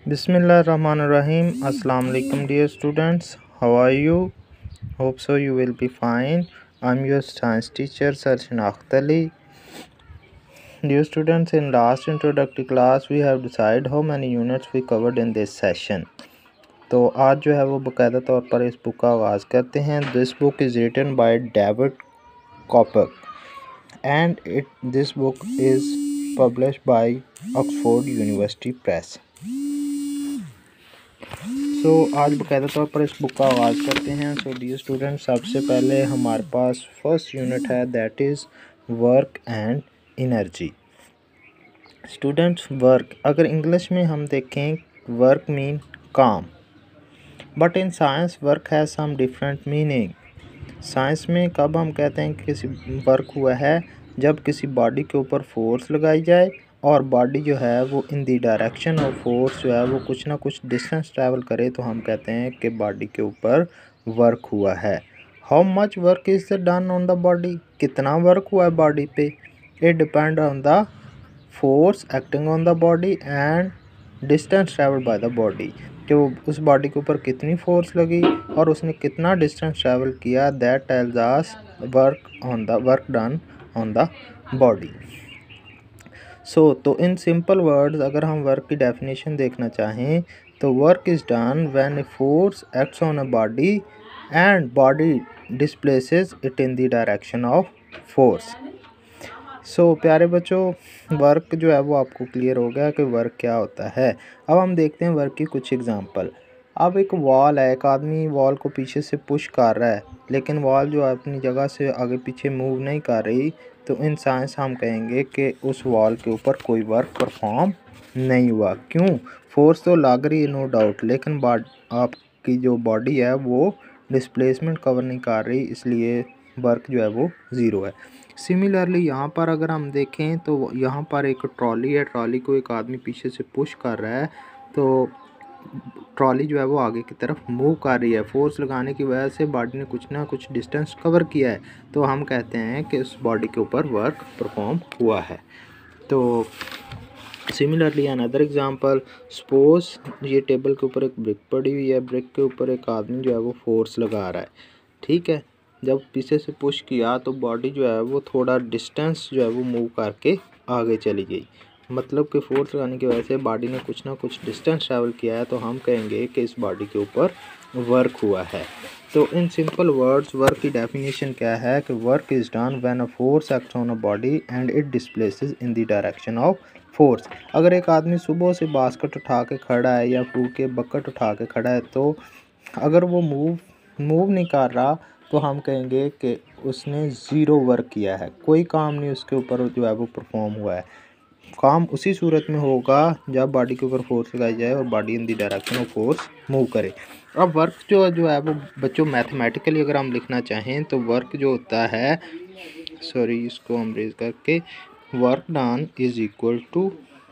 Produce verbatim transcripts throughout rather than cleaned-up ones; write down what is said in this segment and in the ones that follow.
Bismillahirrahmanirrahim. Assalamu alaikum dear students. How are you? Hope so you will be fine. I'm your science teacher Sir Shanakhत Ali. Dear students, in last introductory class we have decided how many units we covered in this session. तो आज जो है वो बाकायदा तौर पर इस book का आगाज़ करते हैं. This book is written by David Copper and it this book is published by Oxford University Press. So so, आज बाकायदा तौर पर इस बुक का आगाज़ करते हैं. सो डियर स्टूडेंट, सबसे पहले हमारे पास फर्स्ट यूनिट है, that is work and energy. Students, work अगर इंग्लिश में हम देखें, वर्क मीन काम, but in science work has some different meaning. Science में कब हम कहते हैं कि किसी वर्क हुआ है, जब किसी बॉडी के ऊपर फोर्स लगाई जाए और बॉडी जो है वो in the direction of force जो है वो कुछ ना कुछ डिस्टेंस ट्रैवल करे, तो हम कहते हैं कि बॉडी के ऊपर वर्क हुआ है. How much work is done on the body, कितना वर्क हुआ है बॉडी पे, it depend on the force acting on the body and distance travel by the body, कि वो उस बॉडी के ऊपर कितनी फोर्स लगी और उसने कितना डिस्टेंस ट्रैवल किया. That tells us work on the work done on the body. So तो इन सिंपल वर्ड्स अगर हम वर्क की डेफिनेशन देखना चाहें तो work is done when a force acts on a body and body displaces it in the direction of force. So प्यारे बच्चों, work जो है वो आपको क्लियर हो गया कि वर्क क्या होता है. अब हम देखते हैं वर्क की कुछ एग्जांपल. अब एक वॉल है, एक आदमी वॉल को पीछे से पुश कर रहा है, लेकिन वॉल जो है अपनी जगह से आगे पीछे मूव नहीं कर रही, तो इन साइंस हम कहेंगे कि उस वॉल के ऊपर कोई वर्क परफॉर्म नहीं हुआ. क्यों? फोर्स तो लग रही है नो डाउट, लेकिन आपकी जो बॉडी है वो डिस्प्लेसमेंट कवर नहीं कर रही, इसलिए वर्क जो है वो ज़ीरो है. सिमिलरली यहाँ पर अगर हम देखें तो यहाँ पर एक ट्रॉली है, ट्रॉली को एक आदमी पीछे से पुश कर रहा है, तो ट्रॉली जो है वो आगे की तरफ मूव कर रही है. फोर्स लगाने की वजह से बॉडी ने कुछ ना कुछ डिस्टेंस कवर किया है, तो हम कहते हैं कि उस बॉडी के ऊपर वर्क परफॉर्म हुआ है. तो सिमिलरली अनदर एग्जांपल, सपोज ये टेबल के ऊपर एक ब्रिक पड़ी हुई है, ब्रिक के ऊपर एक आदमी जो है वो फोर्स लगा रहा है, ठीक है. जब पीछे से पुश किया तो बॉडी जो है वो थोड़ा डिस्टेंस जो है वो मूव करके आगे चली गई, मतलब कि फोर्स लगाने की वजह से बॉडी ने कुछ ना कुछ डिस्टेंस ट्रैवल किया है, तो हम कहेंगे कि इस बॉडी के ऊपर वर्क हुआ है. तो इन सिंपल वर्ड्स वर्क की डेफिनेशन क्या है कि work is done when a force acts on a body and it displaces in the direction of force. अगर एक आदमी सुबह से बास्केट उठा के खड़ा है या फ्रूट के बकेट उठा के खड़ा है, तो अगर वो मूव मूव नहीं कर रहा, तो हम कहेंगे कि उसने ज़ीरो वर्क किया है, कोई काम नहीं उसके ऊपर जो है वो परफॉर्म हुआ है. काम उसी सूरत में होगा जब बॉडी के ऊपर फोर्स लगाई जाए और body in the direction of force move करे. अब वर्क जो जो है वो बच्चों मैथमेटिकली अगर हम लिखना चाहें तो वर्क जो होता है, सॉरी इसको हम रेज करके, work done is equal to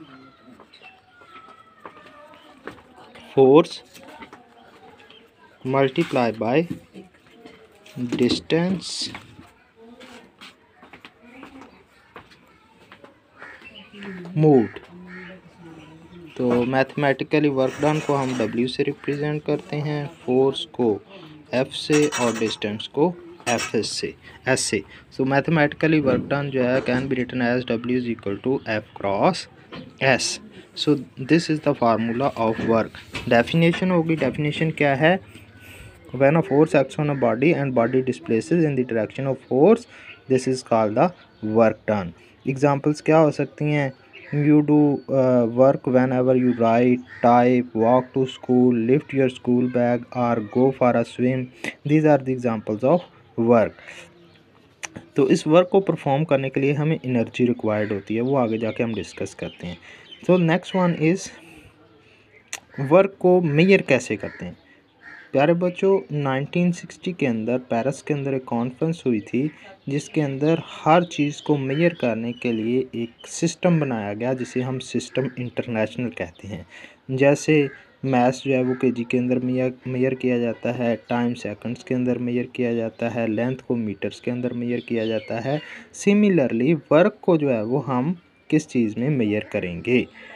force multiply by distance moved. तो मैथमेटिकली वर्क डन को हम W से रिप्रेजेंट करते हैं, फोर्स को F से और डिस्टेंस को एफ एस से एस से. सो मैथमेटिकली वर्क डन जो है can be written as W is equal to F cross S. So this is the formula of work. Definition होगी, डेफिनेशन क्या है, when a force acts on a body and body displaces in the direction of force, this is called the work done. Examples क्या हो सकती हैं, you do uh, work whenever you write, type, walk to school, lift your school bag or go for a swim. These are the examples of work. तो इस work को perform करने के लिए हमें एनर्जी रिक्वायर्ड होती है, वो आगे जाके हम डिस्कस करते हैं. तो नेक्स्ट वन इज़ वर्क को मेजर कैसे करते हैं. प्यारे बच्चों, नाइनटीन सिक्सटी के अंदर पेरिस के अंदर एक कॉन्फ्रेंस हुई थी, जिसके अंदर हर चीज़ को मेजर करने के लिए एक सिस्टम बनाया गया, जिसे हम सिस्टम इंटरनेशनल कहते हैं. जैसे मैथ्स जो है वो केजी के अंदर मेजर मेजर किया जाता है, टाइम सेकंड्स के अंदर मेजर किया जाता है, लेंथ को मीटर्स के अंदर मेजर किया जाता है. सिमिलरली वर्क को जो है वो हम किस चीज़ में मेजर करेंगे.